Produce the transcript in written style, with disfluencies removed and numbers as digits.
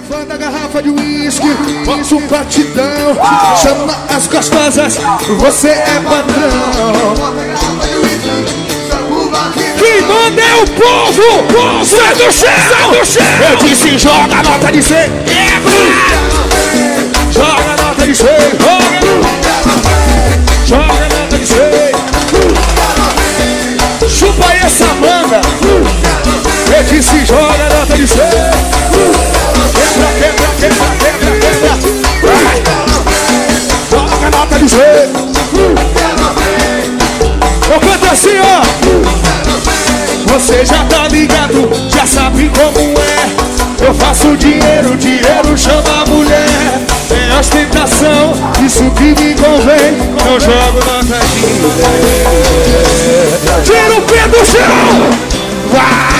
levando a garrafa de uísque, faz um batidão, chama as gostosas, você é padrão. Quem manda é o povo, sai do chão, sai do chão. Eu disse joga a nota de 100, joga a nota de 100, joga a nota de 100. Chupa aí essa manga. Eu disse joga a nota de 100. Quebra, quebra, quebra, quebra, quebra. Joga a nota de 100. Eu canto assim, ó. Você já tá ligado, já sabe como é. Eu faço dinheiro, dinheiro chama a mulher. É ostentação, isso que me convém. Eu jogo nota de 100. Tira o pé do chão. Vai!